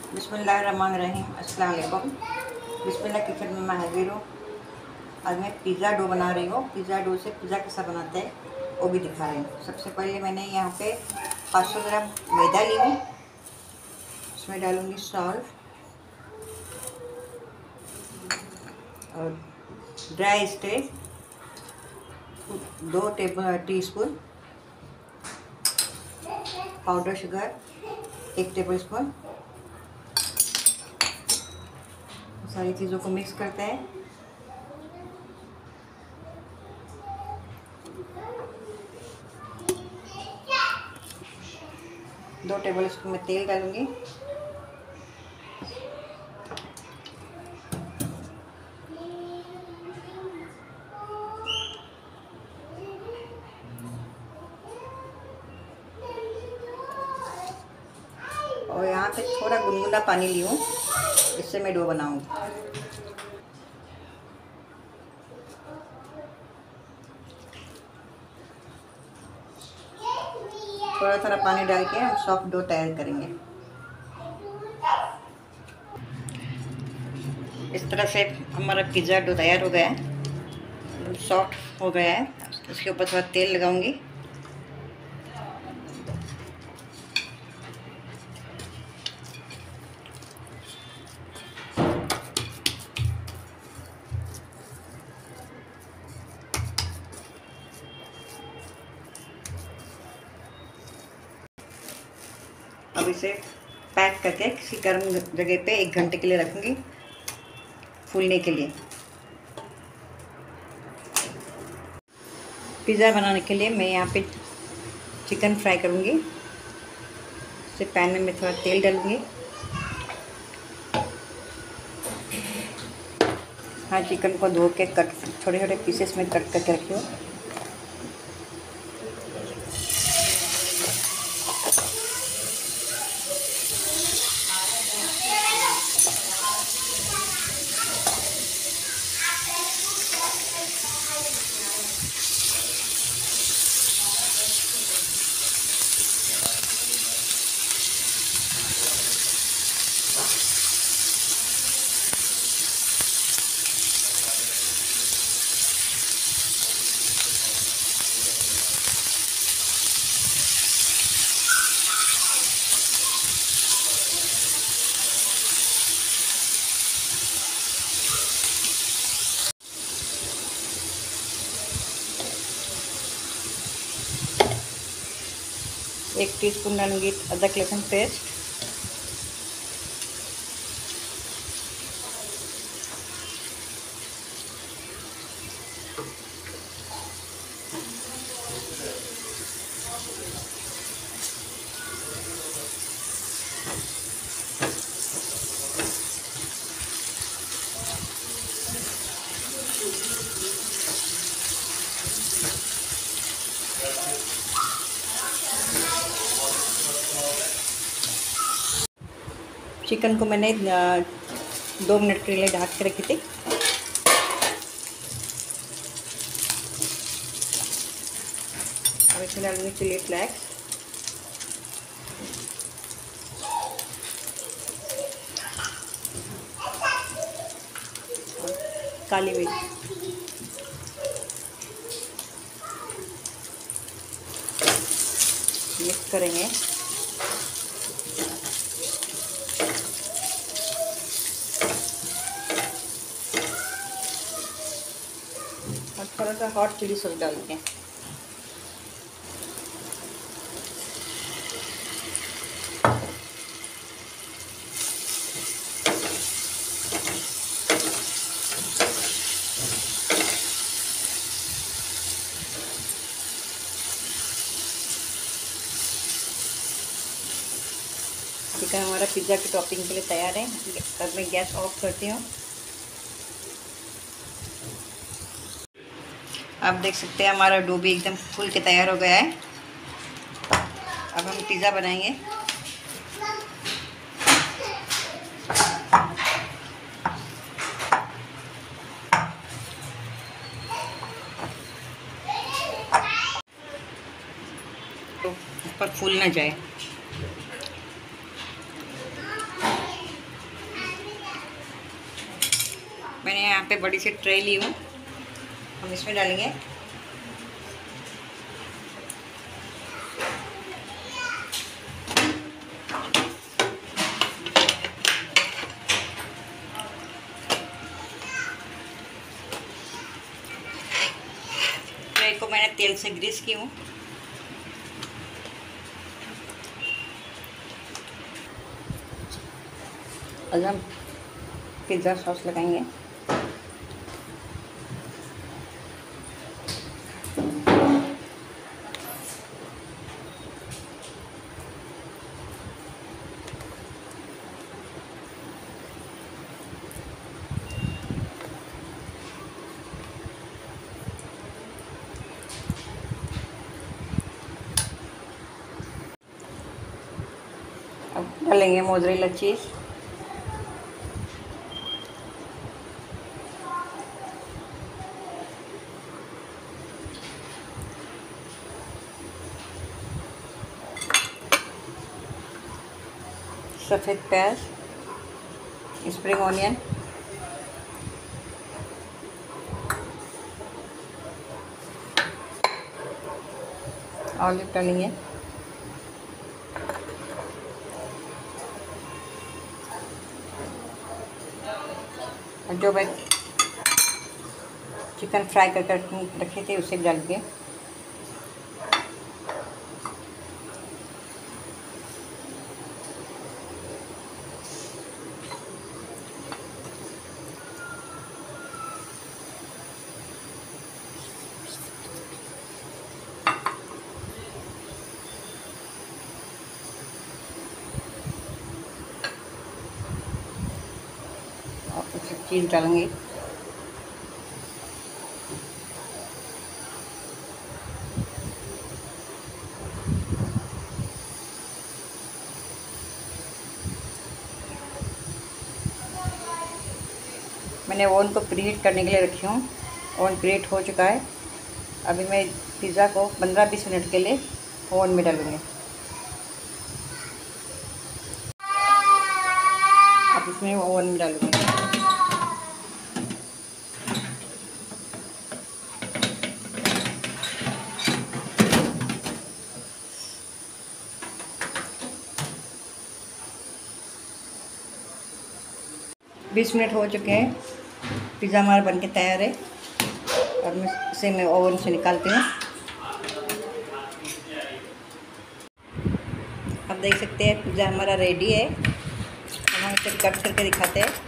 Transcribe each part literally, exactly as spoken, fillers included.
बिस्मिल्लाहिर्रहमानिर्रहीम, अस्सलाम वालेकुम। बिस्मिल्लाह किचन में मैं हाजिर हूँ। आज मैं पिज़्ज़ा डो बना रही हूँ। पिज़्ज़ा डो से पिज़्ज़ा कैसा बनाते हैं वो भी दिखा रही हूँ। सबसे पहले मैंने यहाँ पे पाँच सौ ग्राम मैदा ली हूँ। उसमें डालूँगी सॉल्ट और ड्राई स्टेज दो tablespoon, powder sugar एक टेबल स्पून। सारी चीज़ों को मिक्स करते हैं। दो टेबल स्पून में तेल डालूंगी। और यहाँ पे थोड़ा गुनगुना पानी ली हूँ, इससे मैं डो बनाऊंगी। थोड़ा थोड़ा पानी डाल के हम सॉफ्ट डो तैयार करेंगे। इस तरह से हमारा पिज़्ज़ा डो तैयार हो गया है, सॉफ्ट हो गया है। इसके ऊपर थोड़ा तेल लगाऊंगी। अब इसे पैक करके किसी गर्म जगह पे एक घंटे के लिए रखूंगी फूलने के लिए। पिज़्ज़ा बनाने के लिए मैं यहाँ पे चिकन फ्राई करूँगी। इसे पैन में मैं थोड़ा तेल डालूँगी। हाँ, चिकन को धो के कट छोटे छोटे पीसेस में कट करके रखी हूँ। एक टीस्पून डालूंगी अदरक लहसुन पेस्ट, चिकन को मैंने दो मिनट के लिए ढक के रखी थी। अब इसमें डालूंगी चिली फ्लेक्स, काली मिर्च, मिक्स करेंगे। और थोड़ा सा हॉट चिली सॉस डालेंगे। चिकन हमारा पिज़्ज़ा की टॉपिंग के लिए तैयार है। अब मैं गैस ऑफ करती हूँ। आप देख सकते हैं हमारा डो भी एकदम फूल के तैयार हो गया है। अब हम पिज़्ज़ा बनाएंगे। तो ऊपर फूल ना जाए। मैंने यहाँ पे बड़ी सी ट्रे ली हूँ, हम इसमें डालेंगे ट्रे को मैंने तेल से ग्रीस की हूँ। अब हम पिज़्ज़ा सॉस लगाएंगे। अब डालेंगे मोज़रेला चीज़। सफ़ेद प्याज, स्प्रिंग ऑनियन, ऑलिव डालेंगे, और जो मैं चिकन फ्राई कर कर रखे थे उसे डालेंगे। चीज़ डालेंगे। मैंने ओवन को प्रीहीट करने के लिए रखी हूँ। ओवन प्रीहीट हो चुका है। अभी मैं पिज़्ज़ा को पंद्रह बीस मिनट के लिए ओवन में डालूँगी। अब इसमें ओवन में डालूँगी। बीस मिनट हो चुके हैं। पिज़्ज़ा हमारा बनके तैयार है और मैं इसे मैं ओवन से निकालती हूँ। आप देख सकते हैं पिज़्ज़ा हमारा रेडी है। अब हम इसे कट करके दिखाते हैं।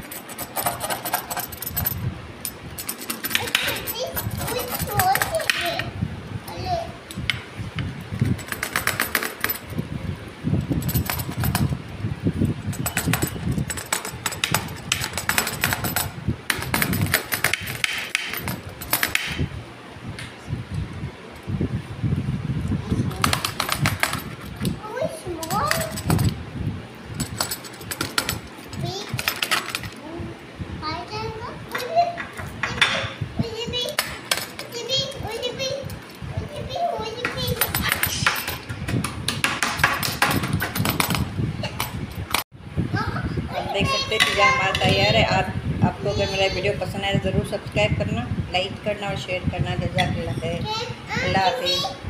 देख सकते हैं पिज़्ज़ा हमारा तैयार है। आप आपको अगर मेरा वीडियो पसंद आए तो ज़रूर सब्सक्राइब करना, लाइक करना और शेयर करना। जज़ाकल्लाह खैर। अल्लाह हाफ़िज़।